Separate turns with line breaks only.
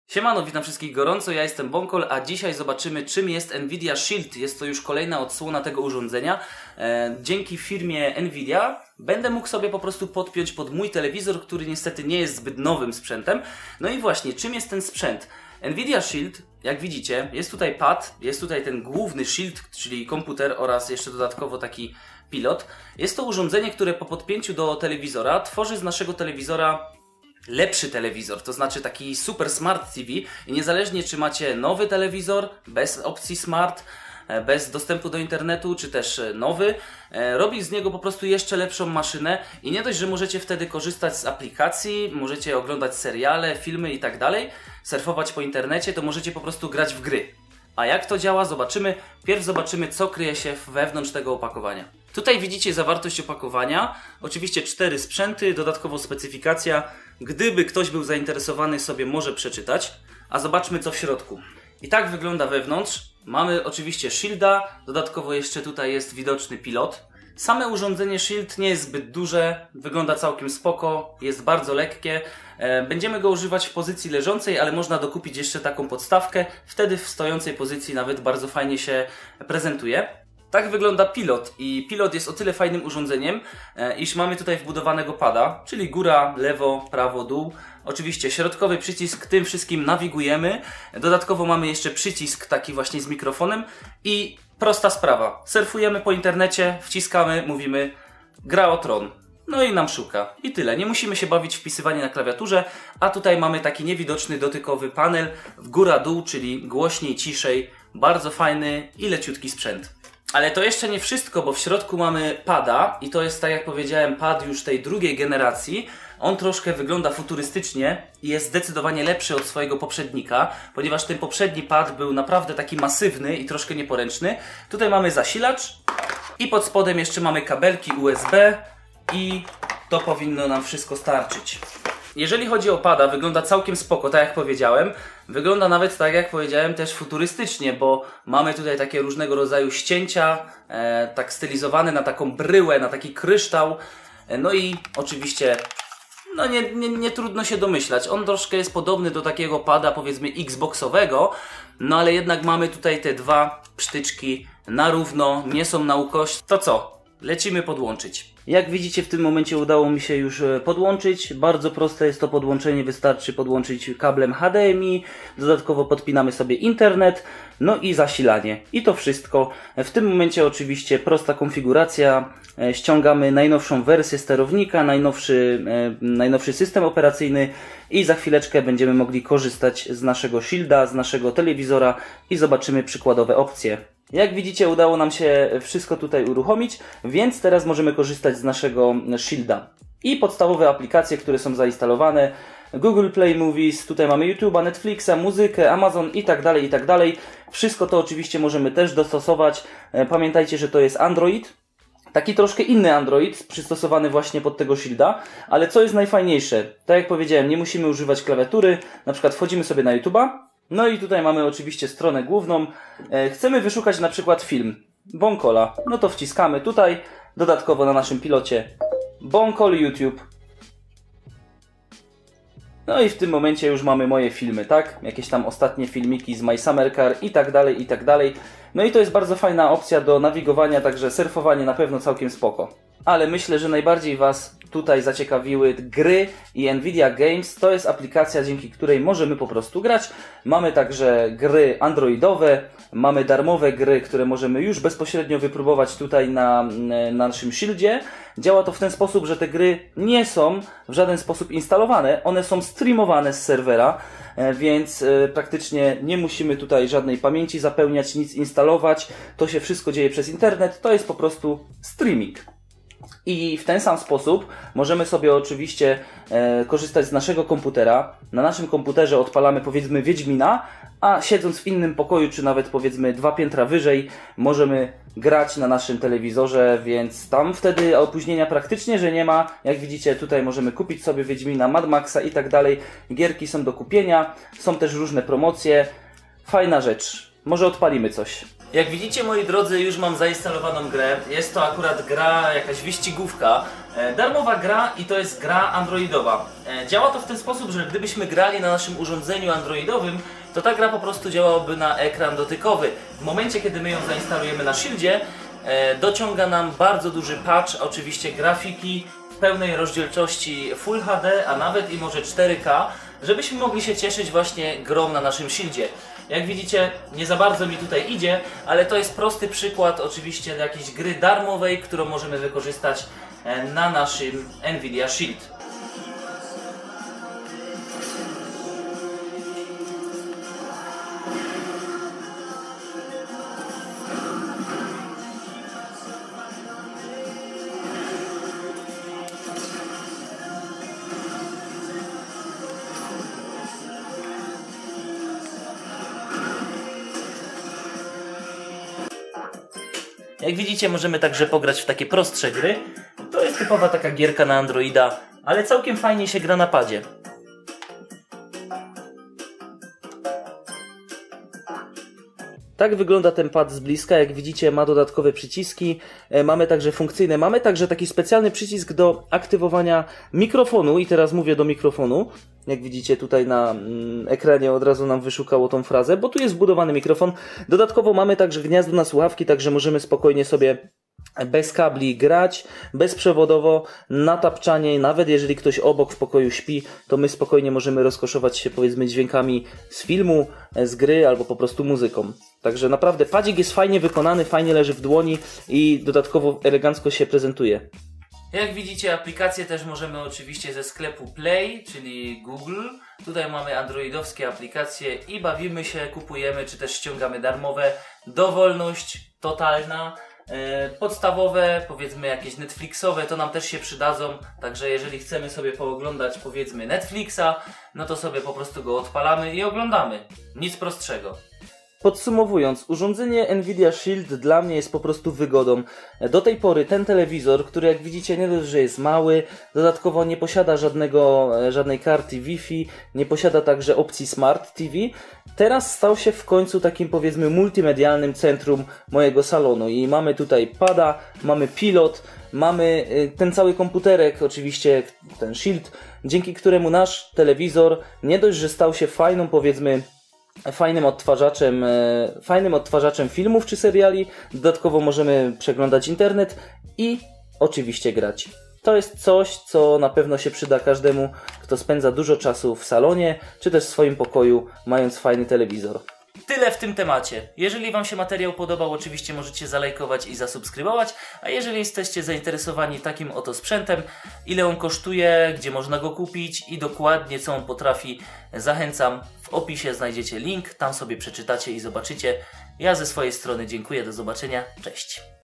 Siemano, witam wszystkich gorąco, ja jestem Bonkol, a dzisiaj zobaczymy, czym jest Nvidia Shield. Jest to już kolejna odsłona tego urządzenia. Dzięki firmie Nvidia będę mógł sobie po prostu podpiąć pod mój telewizor, który niestety nie jest zbyt nowym sprzętem. No i właśnie, czym jest ten sprzęt? Nvidia Shield, jak widzicie, jest tutaj pad, jest tutaj ten główny shield, czyli komputer oraz jeszcze dodatkowo taki pilot. Jest to urządzenie, które po podpięciu do telewizora tworzy z naszego telewizora lepszy telewizor, to znaczy taki super smart TV i niezależnie czy macie nowy telewizor bez opcji smart, bez dostępu do internetu, czy też nowy, robi z niego po prostu jeszcze lepszą maszynę i nie dość, że możecie wtedy korzystać z aplikacji, możecie oglądać seriale, filmy i tak dalej, surfować po internecie, to możecie po prostu grać w gry. A jak to działa, zobaczymy. Pierw zobaczymy, co kryje się wewnątrz tego opakowania. Tutaj widzicie zawartość opakowania. Oczywiście 4 sprzęty, dodatkowo specyfikacja. Gdyby ktoś był zainteresowany, sobie może przeczytać. A zobaczmy, co w środku. I tak wygląda wewnątrz. Mamy oczywiście shielda, dodatkowo jeszcze tutaj jest widoczny pilot. Same urządzenie Shield nie jest zbyt duże, wygląda całkiem spoko, jest bardzo lekkie. Będziemy go używać w pozycji leżącej, ale można dokupić jeszcze taką podstawkę. Wtedy w stojącej pozycji nawet bardzo fajnie się prezentuje. Tak wygląda pilot i pilot jest o tyle fajnym urządzeniem, iż mamy tutaj wbudowanego pada, czyli góra, lewo, prawo, dół. Oczywiście środkowy przycisk, tym wszystkim nawigujemy. Dodatkowo mamy jeszcze przycisk taki właśnie z mikrofonem i prosta sprawa. Surfujemy po internecie, wciskamy, mówimy gra o tron. No i nam szuka. I tyle. Nie musimy się bawić w wpisywanie na klawiaturze, a tutaj mamy taki niewidoczny dotykowy panel w góra-dół, czyli głośniej, ciszej. Bardzo fajny i leciutki sprzęt. Ale to jeszcze nie wszystko, bo w środku mamy pada i to jest, tak jak powiedziałem, pad już tej drugiej generacji. On troszkę wygląda futurystycznie i jest zdecydowanie lepszy od swojego poprzednika, ponieważ ten poprzedni pad był naprawdę taki masywny i troszkę nieporęczny. Tutaj mamy zasilacz i pod spodem jeszcze mamy kabelki USB i to powinno nam wszystko starczyć. Jeżeli chodzi o pada, wygląda całkiem spoko, tak jak powiedziałem. Wygląda nawet, tak jak powiedziałem, też futurystycznie, bo mamy tutaj takie różnego rodzaju ścięcia, tak stylizowane na taką bryłę, na taki kryształ. No i oczywiście, no nie trudno się domyślać. On troszkę jest podobny do takiego pada, powiedzmy, xboxowego, no ale jednak mamy tutaj te dwa psztyczki na równo, nie są na ukość. To co? Lecimy podłączyć. Jak widzicie, w tym momencie udało mi się już podłączyć. Bardzo proste jest to podłączenie, wystarczy podłączyć kablem HDMI, dodatkowo podpinamy sobie internet, no i zasilanie. I to wszystko. W tym momencie oczywiście prosta konfiguracja, ściągamy najnowszą wersję sterownika, najnowszy system operacyjny i za chwileczkę będziemy mogli korzystać z naszego shielda, z naszego telewizora i zobaczymy przykładowe opcje. Jak widzicie, udało nam się wszystko tutaj uruchomić, więc teraz możemy korzystać z naszego shielda. I podstawowe aplikacje, które są zainstalowane: Google Play Movies, tutaj mamy YouTube'a, Netflixa, muzykę, Amazon i tak dalej, i tak dalej. Wszystko to oczywiście możemy też dostosować. Pamiętajcie, że to jest Android. Taki troszkę inny Android, przystosowany właśnie pod tego shielda. Ale co jest najfajniejsze? Tak jak powiedziałem, nie musimy używać klawiatury. Na przykład wchodzimy sobie na YouTube'a. No i tutaj mamy oczywiście stronę główną. Chcemy wyszukać na przykład film Bonkola. No to wciskamy tutaj. Dodatkowo na naszym pilocie Bonkol YouTube. No i w tym momencie już mamy moje filmy, tak? Jakieś tam ostatnie filmiki z My Summer Car i tak dalej, i tak dalej. No i to jest bardzo fajna opcja do nawigowania, także surfowanie na pewno całkiem spoko. Ale myślę, że najbardziej Was tutaj zaciekawiły gry i Nvidia Games. To jest aplikacja, dzięki której możemy po prostu grać. Mamy także gry androidowe, mamy darmowe gry, które możemy już bezpośrednio wypróbować tutaj na naszym shieldzie. Działa to w ten sposób, że te gry nie są w żaden sposób instalowane. One są streamowane z serwera, więc praktycznie nie musimy tutaj żadnej pamięci zapełniać, nic instalować. To się wszystko dzieje przez internet. To jest po prostu streaming. I w ten sam sposób możemy sobie oczywiście korzystać z naszego komputera. Na naszym komputerze odpalamy, powiedzmy, Wiedźmina, a siedząc w innym pokoju, czy nawet powiedzmy 2 piętra wyżej, możemy grać na naszym telewizorze, więc tam wtedy opóźnienia praktycznie, że nie ma. Jak widzicie, tutaj możemy kupić sobie Wiedźmina, Mad Maxa i tak dalej. Gierki są do kupienia, są też różne promocje. Fajna rzecz. Może odpalimy coś. Jak widzicie, moi drodzy, już mam zainstalowaną grę. Jest to akurat gra, jakaś wyścigówka. Darmowa gra i to jest gra androidowa. Działa to w ten sposób, że gdybyśmy grali na naszym urządzeniu androidowym, to ta gra po prostu działałaby na ekran dotykowy. W momencie, kiedy my ją zainstalujemy na Shieldzie, dociąga nam bardzo duży patch, oczywiście grafiki w pełnej rozdzielczości Full HD, a nawet i może 4K, żebyśmy mogli się cieszyć właśnie grą na naszym Shieldzie. Jak widzicie, nie za bardzo mi tutaj idzie, ale to jest prosty przykład oczywiście jakiejś gry darmowej, którą możemy wykorzystać na naszym Nvidia Shield. Jak widzicie, możemy także pograć w takie prostsze gry. To jest typowa taka gierka na Androida, ale całkiem fajnie się gra na padzie. Tak wygląda ten pad z bliska. Jak widzicie, ma dodatkowe przyciski, mamy także funkcyjne, mamy także taki specjalny przycisk do aktywowania mikrofonu i teraz mówię do mikrofonu. Jak widzicie, tutaj na ekranie od razu nam wyszukało tą frazę, bo tu jest wbudowany mikrofon. Dodatkowo mamy także gniazdo na słuchawki, także możemy spokojnie sobie bez kabli grać, bezprzewodowo, na tapczanie. Nawet jeżeli ktoś obok w pokoju śpi, to my spokojnie możemy rozkoszować się, powiedzmy, dźwiękami z filmu, z gry albo po prostu muzyką. Także naprawdę padzik jest fajnie wykonany, fajnie leży w dłoni i dodatkowo elegancko się prezentuje. Jak widzicie, aplikacje też możemy oczywiście ze sklepu Play, czyli Google. Tutaj mamy androidowskie aplikacje i bawimy się, kupujemy czy też ściągamy darmowe. Dowolność totalna. Podstawowe, powiedzmy jakieś Netflixowe, to nam też się przydadzą. Także jeżeli chcemy sobie pooglądać, powiedzmy, Netflixa, no to sobie po prostu go odpalamy i oglądamy. Nic prostszego. Podsumowując, urządzenie Nvidia Shield dla mnie jest po prostu wygodą. Do tej pory ten telewizor, który jak widzicie nie dość, że jest mały, dodatkowo nie posiada żadnej karty Wi-Fi, nie posiada także opcji Smart TV, teraz stał się w końcu takim, powiedzmy, multimedialnym centrum mojego salonu i mamy tutaj pada, mamy pilot, mamy ten cały komputerek, oczywiście ten Shield, dzięki któremu nasz telewizor nie dość, że stał się fajną, powiedzmy, fajnym odtwarzaczem filmów czy seriali. Dodatkowo możemy przeglądać internet i oczywiście grać. To jest coś, co na pewno się przyda każdemu, kto spędza dużo czasu w salonie, czy też w swoim pokoju, mając fajny telewizor. Tyle w tym temacie. Jeżeli Wam się materiał podobał, oczywiście możecie zalajkować i zasubskrybować, a jeżeli jesteście zainteresowani takim oto sprzętem, ile on kosztuje, gdzie można go kupić i dokładnie co on potrafi, zachęcam. W opisie znajdziecie link, tam sobie przeczytacie i zobaczycie. Ja ze swojej strony dziękuję, do zobaczenia, cześć.